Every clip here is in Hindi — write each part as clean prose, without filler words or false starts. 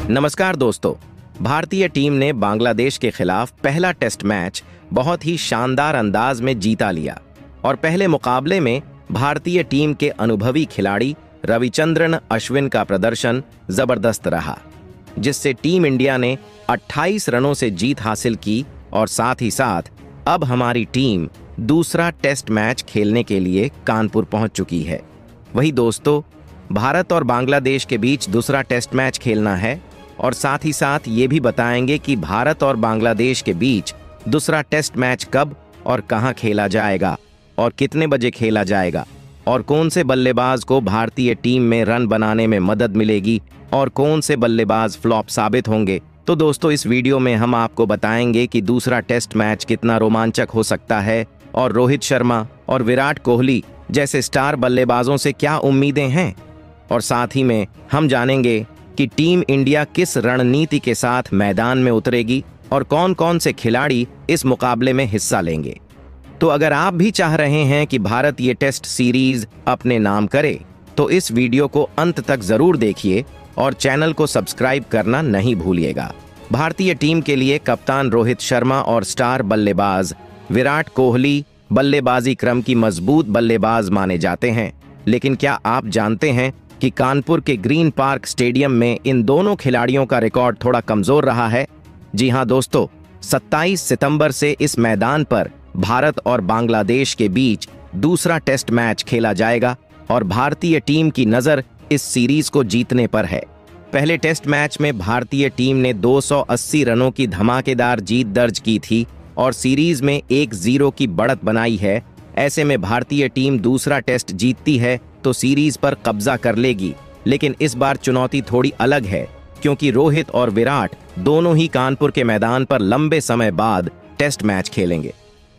नमस्कार दोस्तों। भारतीय टीम ने बांग्लादेश के खिलाफ पहला टेस्ट मैच बहुत ही शानदार अंदाज में जीता लिया और पहले मुकाबले में भारतीय टीम के अनुभवी खिलाड़ी रविचंद्रन अश्विन का प्रदर्शन जबरदस्त रहा, जिससे टीम इंडिया ने 28 रनों से जीत हासिल की और साथ ही साथ अब हमारी टीम दूसरा टेस्ट मैच खेलने के लिए कानपुर पहुंच चुकी है। वही दोस्तों, भारत और बांग्लादेश के बीच दूसरा टेस्ट मैच खेलना है और साथ ही साथ ये भी बताएंगे कि भारत और बांग्लादेश के बीच दूसरा टेस्ट मैच कब और कहां खेला जाएगा और कितने बजे खेला जाएगा और कौन से बल्लेबाज को भारतीय टीम में रन बनाने में मदद मिलेगी और कौन से बल्लेबाज फ्लॉप साबित होंगे। तो दोस्तों, इस वीडियो में हम आपको बताएंगे कि दूसरा टेस्ट मैच कितना रोमांचक हो सकता है और रोहित शर्मा और विराट कोहली जैसे स्टार बल्लेबाजों से क्या उम्मीदें हैं, और साथ ही में हम जानेंगे कि टीम इंडिया किस रणनीति के साथ मैदान में उतरेगी और कौन कौन से खिलाड़ी इस मुकाबले में हिस्सा लेंगे। तो अगर आप भी चाह रहे हैं कि भारत ये टेस्ट सीरीज अपने नाम करे तो इस वीडियो को अंत तक जरूर देखिए और चैनल को सब्सक्राइब करना नहीं भूलिएगा। भारतीय टीम के लिए कप्तान रोहित शर्मा और स्टार बल्लेबाज विराट कोहली बल्लेबाजी क्रम की मजबूत बल्लेबाज माने जाते हैं, लेकिन क्या आप जानते हैं कि कानपुर के ग्रीन पार्क स्टेडियम में इन दोनों खिलाड़ियों का रिकॉर्ड थोड़ा कमजोर रहा है। जी हां दोस्तों, 27 सितंबर से इस मैदान पर भारत और बांग्लादेश के बीच दूसरा टेस्ट मैच खेला जाएगा और भारतीय टीम की नजर इस सीरीज को जीतने पर है। पहले टेस्ट मैच में भारतीय टीम ने 280 रनों की धमाकेदार जीत दर्ज की थी और सीरीज में 1-0 की बढ़त बनाई है। ऐसे में भारतीय टीम दूसरा टेस्ट जीतती है तो सीरीज पर कब्जा कर लेगी, लेकिन इस बार चुनौती थोड़ी अलग है क्योंकि रोहित और विराट दोनों ही कानपुर के मैदान पर लंबे समय बाद टेस्ट मैच खेलेंगे।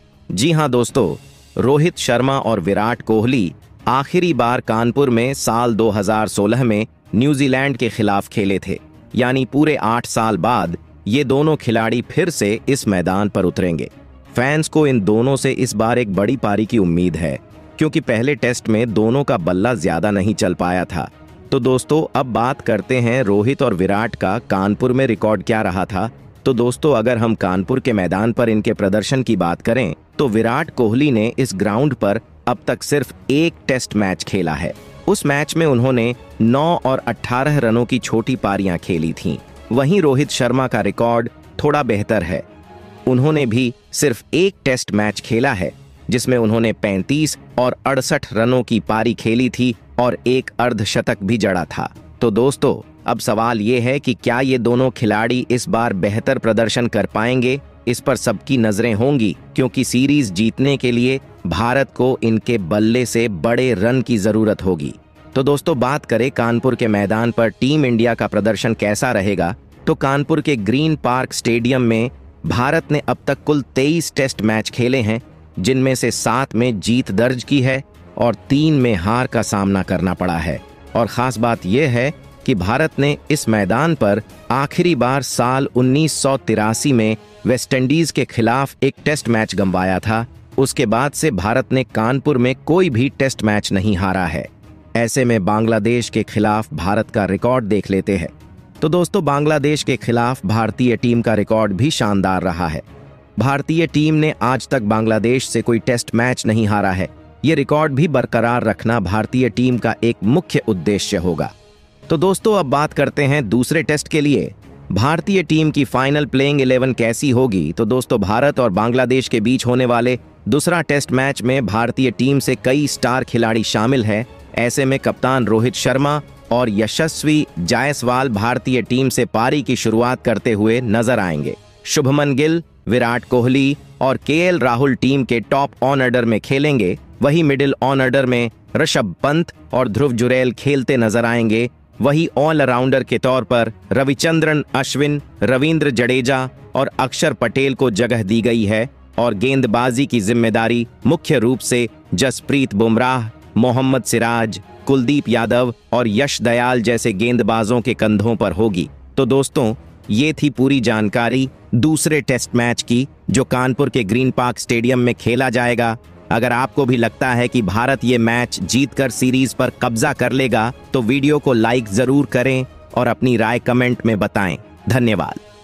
जी हां दोस्तों, रोहित शर्मा और विराट कोहली आखिरी बार कानपुर में साल 2016 में न्यूजीलैंड के खिलाफ खेले थे, यानी पूरे 8 साल बाद ये दोनों खिलाड़ी फिर से इस मैदान पर उतरेंगे। फैंस को इन दोनों से इस बार एक बड़ी पारी की उम्मीद है क्योंकि पहले टेस्ट में दोनों का बल्ला ज्यादा नहीं चल पाया था। तो दोस्तों, अब बात करते हैं रोहित और विराट का कानपुर में रिकॉर्ड क्या रहा था। तो दोस्तों, अगर हम कानपुर के मैदान पर इनके प्रदर्शन की बात करें तो विराट कोहली ने इस ग्राउंड पर अब तक सिर्फ एक टेस्ट मैच खेला है। उस मैच में उन्होंने 9 और 18 रनों की छोटी पारियां खेली थीं। वहीं रोहित शर्मा का रिकॉर्ड थोड़ा बेहतर है। उन्होंने भी सिर्फ एक टेस्ट मैच खेला है जिसमें उन्होंने 35 और 68 रनों की पारी खेली थी और एक अर्धशतक भी जड़ा था। तो दोस्तों, अब सवाल ये है कि क्या ये दोनों खिलाड़ी इस बार बेहतर प्रदर्शन कर पाएंगे। इस पर सबकी नजरें होंगी क्योंकि सीरीज जीतने के लिए भारत को इनके बल्ले से बड़े रन की जरूरत होगी। तो दोस्तों, बात करें कानपुर के मैदान पर टीम इंडिया का प्रदर्शन कैसा रहेगा, तो कानपुर के ग्रीन पार्क स्टेडियम में भारत ने अब तक कुल 23 टेस्ट मैच खेले हैं, जिनमें से 7 में जीत दर्ज की है और 3 में हार का सामना करना पड़ा है। और खास बात यह है कि भारत ने इस मैदान पर आखिरी बार साल 1983 में वेस्टइंडीज के खिलाफ एक टेस्ट मैच गंवाया था। उसके बाद से भारत ने कानपुर में कोई भी टेस्ट मैच नहीं हारा है। ऐसे में बांग्लादेश के खिलाफ भारत का रिकॉर्ड देख लेते हैं। तो दोस्तों, बांग्लादेश के खिलाफ भारतीय टीम का रिकॉर्ड भी शानदार रहा है। भारतीय टीम ने आज तक बांग्लादेश से कोई टेस्ट मैच नहीं हारा है। ये रिकॉर्ड भी बरकरार रखना भारतीय टीम का एक मुख्य उद्देश्य होगा। तो दोस्तों, अब बात करते हैं दूसरे टेस्ट के लिए भारतीय टीम की फाइनल प्लेइंग 11 कैसी होगी। तो दोस्तों, भारत और बांग्लादेश के बीच होने वाले दूसरा टेस्ट मैच में भारतीय टीम से कई स्टार खिलाड़ी शामिल हैं। ऐसे में कप्तान रोहित शर्मा और यशस्वी जायसवाल भारतीय टीम से पारी की शुरुआत करते हुए नजर आएंगे। शुभमन गिल, विराट कोहली और केएल राहुल टीम के टॉप ऑन ऑर्डर में खेलेंगे। वही मिडिल ऑन ऑर्डर में ऋषभ पंत और ध्रुव जुरैल खेलते नजर आएंगे। वही ऑलराउंडर के तौर पर रविचंद्रन अश्विन, रविंद्र जडेजा और अक्षर पटेल को जगह दी गई है और गेंदबाजी की जिम्मेदारी मुख्य रूप से जसप्रीत बुमराह, मोहम्मद सिराज, कुलदीप यादव और यश दयाल जैसे गेंदबाजों के कंधों पर होगी। तो दोस्तों, ये थी पूरी जानकारी दूसरे टेस्ट मैच की जो कानपुर के ग्रीन पार्क स्टेडियम में खेला जाएगा। अगर आपको भी लगता है कि भारत ये मैच जीतकर सीरीज पर कब्जा कर लेगा तो वीडियो को लाइक जरूर करें और अपनी राय कमेंट में बताएं। धन्यवाद।